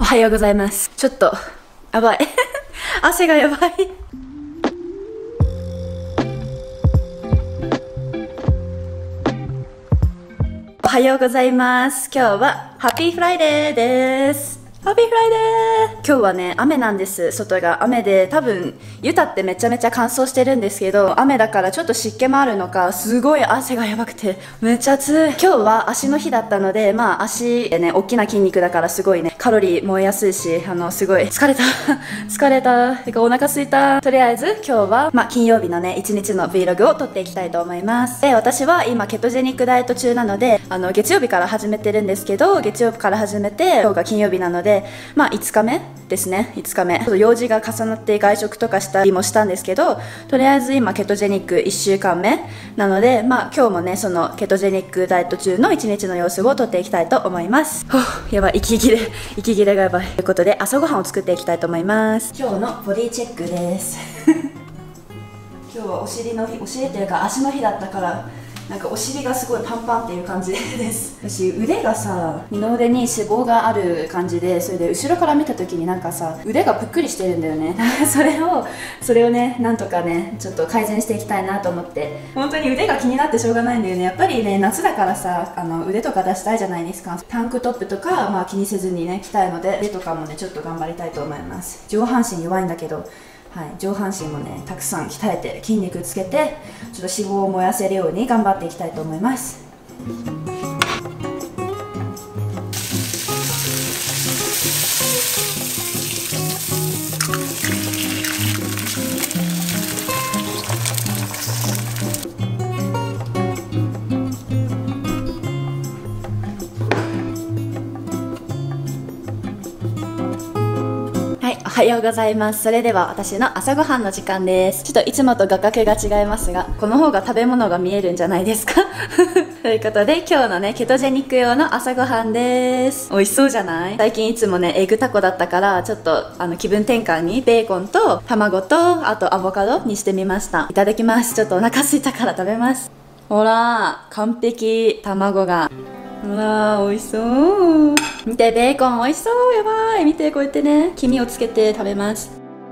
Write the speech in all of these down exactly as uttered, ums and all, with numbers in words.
はようございます。ちょっとやばい汗がやばい。おはようございます。今日はハッピーフライデーです。ハッピーフライデー。今日はね、雨なんです。外が雨で、多分ユタってめちゃめちゃ乾燥してるんですけど、雨だからちょっと湿気もあるのか、すごい汗がやばくてめっちゃ暑い。今日は足の日だったので、まあ足でね、大きな筋肉だからすごいね、カロリー燃えやすいし、あのすごい疲れた疲れたてかお腹すいた。とりあえず今日はまあ金曜日のね、一日の Vlog を撮っていきたいと思います。で、私は今ケトジェニックダイエット中なので、あの月曜日から始めてるんですけど、月曜日から始めて今日が金曜日なので、まあいつかめですね。いつかめちょっと用事が重なって外食とかしたりもしたんですけど、とりあえず今ケトジェニックいっしゅうかんめなので、まあ今日もね、そのケトジェニックダイエット中の一日の様子を撮っていきたいと思います。ほう、やばい、息切れ息切れがやばい。ということで朝ごはんを作っていきたいと思います。今日のボディチェックです今日はお尻の日、お尻というか足の日だったから、なんかお尻がすごいパンパンっていう感じです私腕がさ、二の腕に脂肪がある感じで、それで後ろから見た時になんかさ、腕がぷっくりしてるんだよねそれをそれをね、なんとかね、ちょっと改善していきたいなと思って、本当に腕が気になってしょうがないんだよね。やっぱりね、夏だからさ、あの腕とか出したいじゃないですか。タンクトップとか、まあ、気にせずにね着たいので、腕とかもねちょっと頑張りたいと思います。上半身弱いんだけど、はい、上半身もねたくさん鍛えて筋肉つけて、ちょっと脂肪を燃やせるように頑張っていきたいと思います。おはようございます。それでは私の朝ごはんの時間です。ちょっといつもと画角が違いますが、この方が食べ物が見えるんじゃないですかということで今日のね、ケトジェニック用の朝ごはんです。美味しそうじゃない？最近いつもね、エッグタコだったから、ちょっとあの気分転換にベーコンと卵と、あとアボカドにしてみました。いただきます。ちょっとお腹空いたから食べます。ほら、完璧。卵が、ほら、美味しそう。見て、ベーコン美味しそう。やばい。見て、こうやってね、黄身をつけて食べます。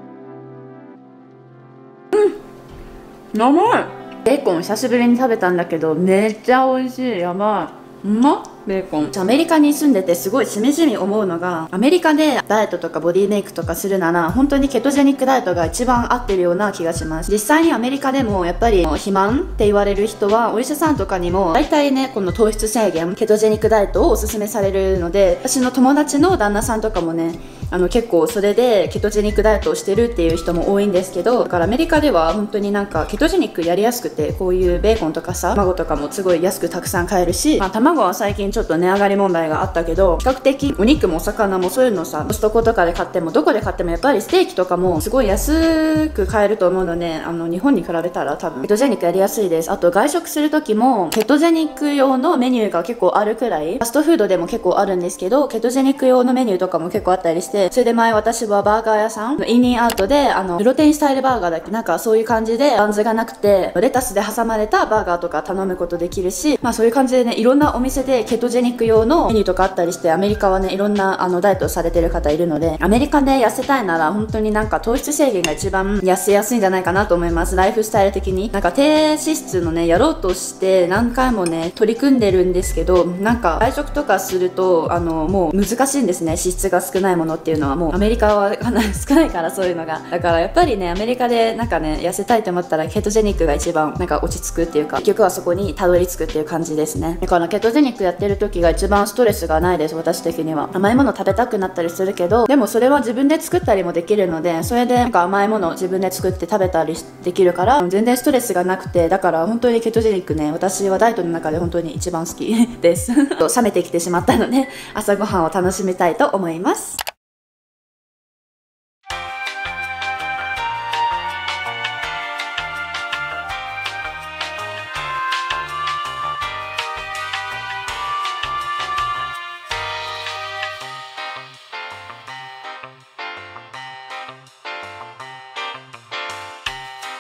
うん、甘い。ベーコン久しぶりに食べたんだけど、めっちゃ美味しい。やばい。うまっ。ベーコン。アメリカに住んでてすごいしみじみ思うのが、アメリカでダイエットとかボディメイクとかするなら本当にケトジェニックダイエットが一番合ってるような気がします。実際にアメリカでもやっぱり肥満って言われる人はお医者さんとかにも大体ね、この糖質制限、ケトジェニックダイエットをおすすめされるので、私の友達の旦那さんとかもね、あの結構それでケトジェニックダイエットをしてるっていう人も多いんですけど、だからアメリカでは本当になんかケトジェニックやりやすくて、こういうベーコンとかさ、卵とかもすごい安くたくさん買えるし、まあ、卵は最近ちょっと値上がり問題があったけど、比較的お肉もお魚もそういうのさ、コストコとかで買ってもどこで買ってもやっぱりステーキとかもすごい安く買えると思うので、あの日本に比べたら多分ケトジェニックやりやすいです。あと外食する時もケトジェニック用のメニューが結構あるくらい、ファストフードでも結構あるんですけど、ケトジェニック用のメニューとかも結構あったりして、それで前私はバーガー屋さん、インニーアウトであのプロテインスタイルバーガーだっけ、なんかそういう感じでバンズがなくてレタスで挟まれたバーガーとか頼むことできるし、まあそういう感じでね、いろんなお店でケトジェニック用のメニューとかあったりして、アメリカはね、いろんなあのダイエットをされてる方いるので、アメリカで痩せたいなら本当になんか糖質制限が一番痩せやすいんじゃないかなと思います。ライフスタイル的になんか低脂質のね、やろうとして何回もね取り組んでるんですけど、なんか外食とかするとあのもう難しいんですね。脂質が少ないものっていうのはもうアメリカはかなり少ないから、そういうのが。だからやっぱりね、アメリカでなんかね痩せたいと思ったらケトジェニックが一番なんか落ち着くっていうか、結局はそこにたどり着くっていう感じですね。だからケトジェニックやってる時が一番ストレスがないです。私的には甘いもの食べたくなったりするけど、でもそれは自分で作ったりもできるので、それでなんか甘いものを自分で作って食べたりできるから全然ストレスがなくて、だから本当にケトジェニックね、私はダイエットの中で本当に一番好きです冷めてきてしまったので、朝ごはんを楽しみたいと思います。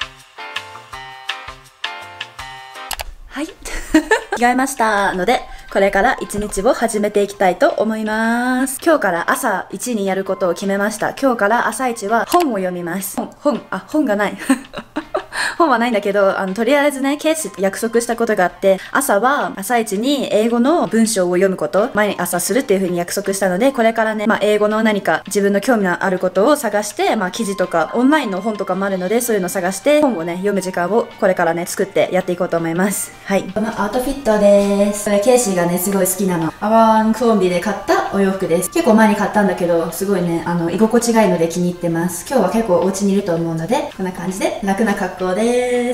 はい着替えましたので、 これから一日を始めていきたいと思います。今日から朝一にやることを決めました。今日から朝一は本を読みます。本、本、あ、本がない。本はないんだけど、あの、とりあえずね、ケイシと約束したことがあって、朝は朝一に英語の文章を読むこと、毎朝するっていう風に約束したので、これからね、まあ、英語の何か自分の興味のあることを探して、まあ、記事とか、オンラインの本とかもあるので、そういうのを探して、本をね、読む時間をこれからね、作ってやっていこうと思います。はい。このアウトフィットです。これ、ケイシーがね、すごい好きなの。アワンコンビで買ったお洋服です。結構前に買ったんだけど、すごいね、あの、居心地がいいので気に入ってます。今日は結構お家にいると思うので、こんな感じで楽な格好です。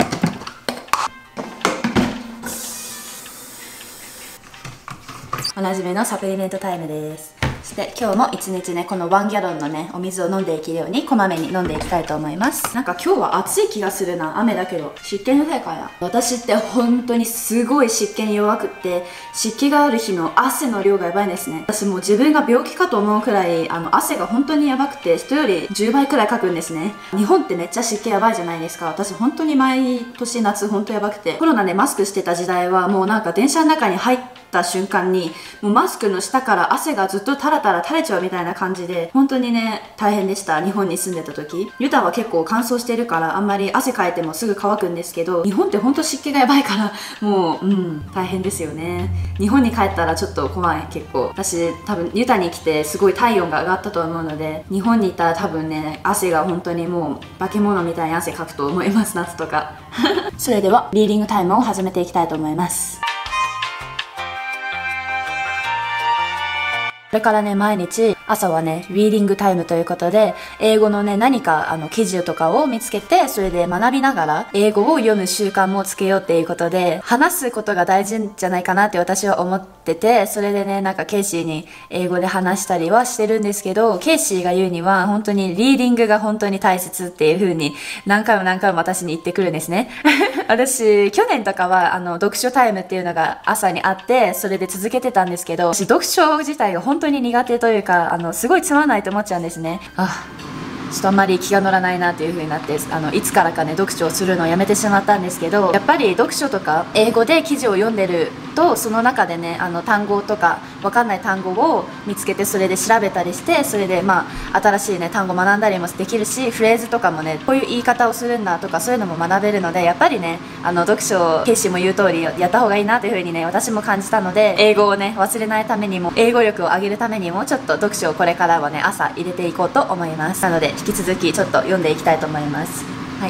おなじみのサプリメントタイムです。そして今日も一日ね、このワンギャロンのね、お水を飲んでいけるようにこまめに飲んでいきたいと思います。なんか今日は暑い気がするな。雨だけど。湿気のせいかな。私って本当にすごい湿気に弱くって、湿気がある日の汗の量がやばいんですね。私もう自分が病気かと思うくらい、あの、汗が本当にやばくて、人よりじゅうばいくらいかくんですね。日本ってめっちゃ湿気やばいじゃないですか。私本当に毎年夏本当やばくて。コロナでマスクしてた時代はもうなんか電車の中に入ってた瞬間にもうマスクの下から汗がずっとタラタラ垂れちゃうみたいな感じで本当にね大変でした。日本に住んでた時ユタは結構乾燥してるからあんまり汗かいてもすぐ乾くんですけど、日本って本当湿気がやばいからもううん大変ですよね。日本に帰ったらちょっと怖い。結構私多分ユタに来てすごい体温が上がったと思うので、日本にいたら多分ね汗が本当にもう化け物みたいに汗かくと思います。夏とかそれではリーディングタイムを始めていきたいと思います。これからね、毎日朝はね、リーディングタイムということで、英語のね、何かあの記事とかを見つけて、それで学びながら英語を読む習慣もつけようっていうことで、話すことが大事じゃないかなって私は思ってて、それでね、なんかケイシーに英語で話したりはしてるんですけど、ケイシーが言うには本当にリーディングが本当に大切っていう風に何回も何回も私に言ってくるんですね。私、去年とかはあの読書タイムっていうのが朝にあって、それで続けてたんですけど、私読書自体が本当に苦手というか、あのすごいつまらないと思っちゃうんですね。あちょっとあんまり気が乗らないなという風になって、あのいつからかね読書をするのをやめてしまったんですけど、やっぱり読書とか英語で記事を読んでると、その中でねあの単語とかわかんない単語を見つけて、それで調べたりして、それでまあ新しいね単語を学んだりもできるし、フレーズとかもねこういう言い方をするんだとかそういうのも学べるので、やっぱりねあの読書をケイシーも言う通りやった方がいいなという風にね私も感じたので、英語をね忘れないためにも英語力を上げるためにもちょっと読書をこれからはね朝入れていこうと思います。なので引き続きちょっと読んでいきたいと思います。はい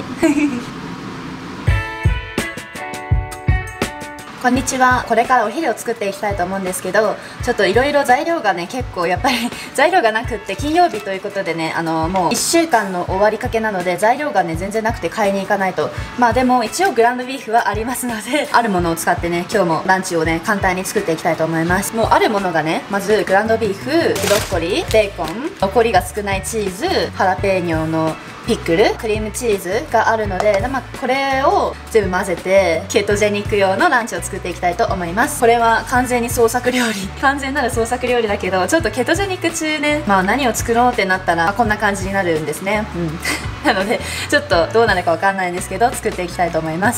こんにちは。これからお昼を作っていきたいと思うんですけど、ちょっといろいろ材料がね結構やっぱり材料がなくって、金曜日ということでねあのもういっしゅうかんの終わりかけなので材料がね全然なくて買いに行かないと。まあでも一応グランドビーフはありますのであるものを使ってね今日もランチをね簡単に作っていきたいと思います。もうあるものがね、まずグランドビーフ、ブロッコリー、ベーコン、残りが少ないチーズ、ハラペーニョのピックル、クリームチーズがあるので、まあ、これを全部混ぜてケトジェニック用のランチを作っていきたいと思います。これは完全に創作料理完全なる創作料理だけど、ちょっとケトジェニック中ね、まあ何を作ろうってなったらこんな感じになるんですね。うんなのでちょっとどうなるかわかんないんですけど作っていきたいと思います。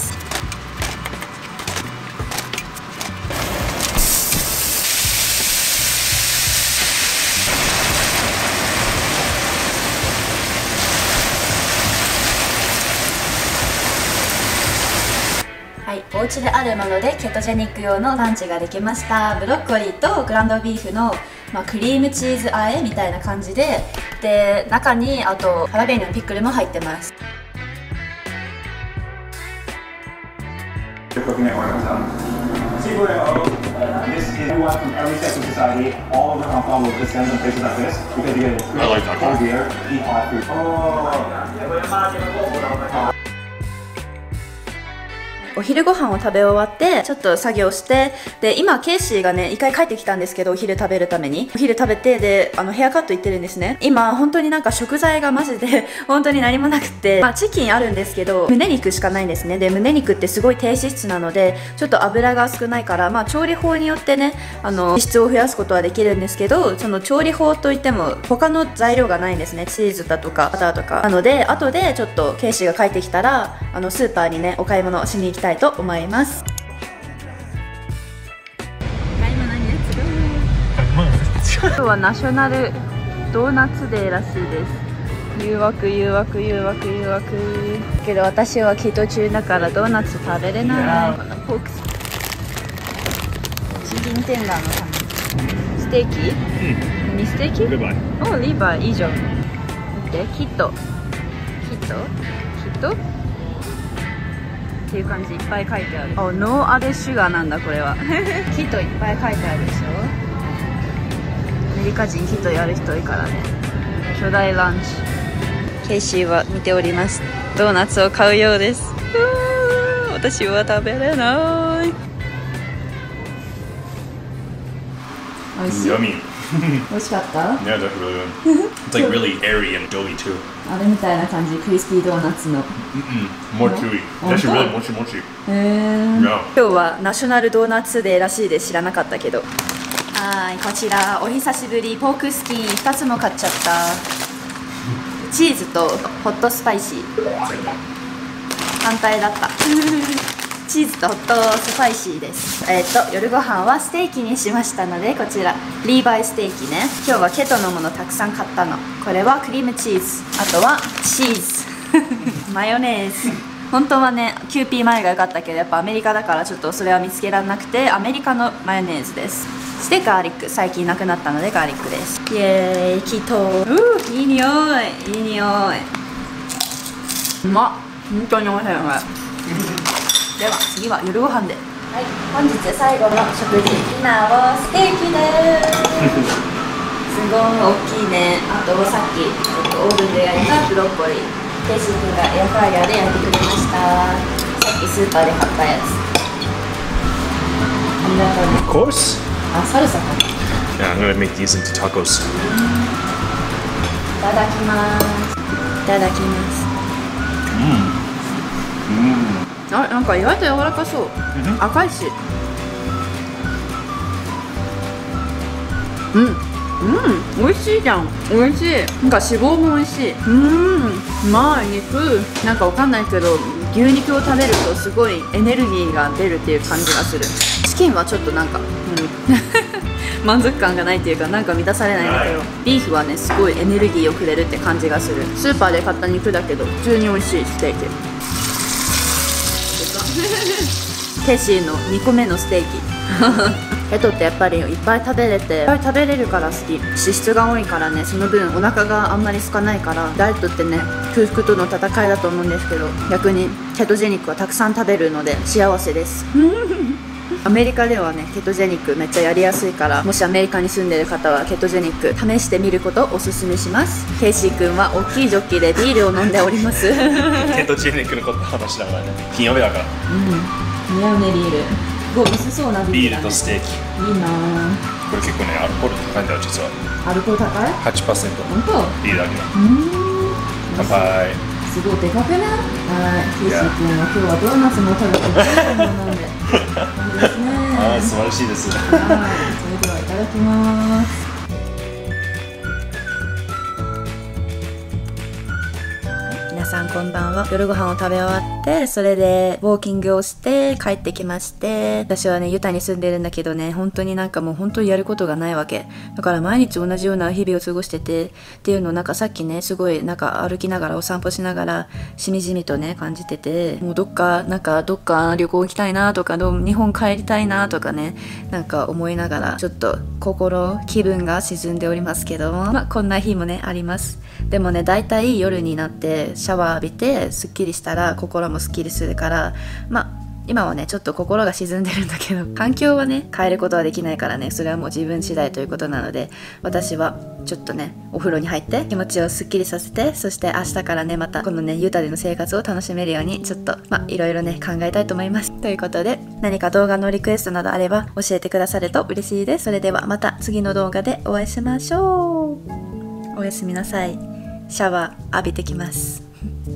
はい、お家であるものでケトジェニック用のランチができました。ブロッコリーとグランドビーフの、まあ、クリームチーズ和えみたいな感じで、で中にあとハラペーニョのピックルも入ってます。お昼ご飯を食べ終わってちょっと作業して、で今ケイシーがね一回帰ってきたんですけど、お昼食べるためにお昼食べて、であのヘアカット行ってるんですね。今本当になんか食材がマジで本当に何もなくて、まあ、チキンあるんですけど胸肉しかないんですね。で胸肉ってすごい低脂質なのでちょっと油が少ないから、まあ、調理法によってねあの脂質を増やすことはできるんですけど、その調理法といっても他の材料がないんですね。チーズだとかバターとかなので、後でちょっとケイシーが帰ってきたらあのスーパーにねお買い物しに行きたいと思います。 今日はナショナルドーナツデーらしいです。誘惑誘惑誘惑誘惑けど私はキート中だからドーナツ食べれない。このポークチキンテンダーのためステーキ、うん、何ステーキ？リバイ。おリバイいいじゃん。見てキットキットキットっていう感じいっぱい書いてある。おノーアデシュガーなんだこれはキットいっぱい書いてあるでしょ。アメリカ人キットやる人多いからね。巨大ランチ。ケイシーは見ております。ドーナツを買うようです。私は食べれない。美味しい。美味しかった？ Yeah, that's really good. It's like really airy and doughy too. あれみたいな感じ、クリスピードーナツの。 More chewy. It's actually really mochi mochi. へー。今日はナショナルドーナツデーらしいで知らなかったけど。はい、こちらお久しぶりポークスキンふたつも買っちゃった。チーズとホットスパイシー。反対だった。チーズとホットスパイシーです。えっと夜ご飯はステーキにしましたので、こちらリーバイステーキね。今日はケトのものたくさん買ったの。これはクリームチーズ、あとはチーズマヨネーズ。本当はねキューピーマヨが良かったけど、やっぱアメリカだからちょっとそれは見つけられなくて、アメリカのマヨネーズです。そしてガーリック、最近なくなったのでガーリックです。イエーイ、キトー。うーいい匂いいい匂い。うまっ、本当においしい。では次は夜ご飯で。はい、本日最後の食事、ディナーはステーキです。すごい大きいね。あとさっき、えっと、オーブンで焼いたブロッコリー、ケイシー君がエアフライヤーで焼いてくれました。さっきスーパーで買ったやつ。ありがとうね。 Of course. あ、サルサか。 Yeah, I'm gonna make these into tacos. いただきます。いただきます。 うん。 あ、なんか意外と柔らかそう。赤いし。うん、うん、美味しいじゃん。美味しい。なんか脂肪も美味しい。うん、うまい肉。なんかわかんないけど、牛肉を食べるとすごいエネルギーが出るっていう感じがする。チキンはちょっとなんか、うん、満足感がないっていうか、なんか満たされないんだけど、ビーフはねすごいエネルギーをくれるって感じがする。スーパーで買った肉だけど普通に美味しいステーキ。ケイシーのにこめのステーキケトってやっぱりいっぱい食べれていっぱい食べれるから好き。脂質が多いからね、その分お腹があんまり空かないから、ダイエットってね空腹との戦いだと思うんですけど、逆にケトジェニックはたくさん食べるので幸せですアメリカではねケトジェニックめっちゃやりやすいから、もしアメリカに住んでる方はケトジェニック試してみることをおすすめします。ケイシー君は大きいジョッキでビールを飲んでおりますケトジェニックのこと話しながらね、金曜日だから。 うん、似合うねビール。すごい薄そうなビールだね。 ビールとステーキいいなぁ。 これ結構ねアルコール高いんだよ実は。 アルコール高い？ はちパーセント。 本当？ ビールだけだ。 うん、 乾杯。 すごいでかくない？はい、ケイシー君は今日はドーナツも食べてビールも飲んでいいですね。 あー素晴らしいです。 はい、それではいただきます。皆さんこんばんは。夜ご飯を食べ終わって、それでウォーキングをして帰ってきまして、私はねユタに住んでるんだけどね、本当になんかもう本当にやることがないわけだから、毎日同じような日々を過ごしててっていうのを、なんかさっきねすごいなんか歩きながらお散歩しながらしみじみとね感じてて、もうどっかなんかどっか旅行行きたいなとか、どう日本帰りたいなとかね、なんか思いながらちょっと心気分が沈んでおりますけども、まあこんな日もねあります。でもねだいたい夜になってシャワー浴びてすっきりしたら心もすっきりするから、まあ今はねちょっと心が沈んでるんだけど、環境はね変えることはできないからね、それはもう自分次第ということなので、私はちょっとねお風呂に入って気持ちをすっきりさせて、そして明日からねまたこのねユタでの生活を楽しめるようにちょっとまあいろいろね考えたいと思います。ということで、何か動画のリクエストなどあれば教えてくださると嬉しいです。それではまた次の動画でお会いしましょう。おやすみなさい。シャワー浴びてきます。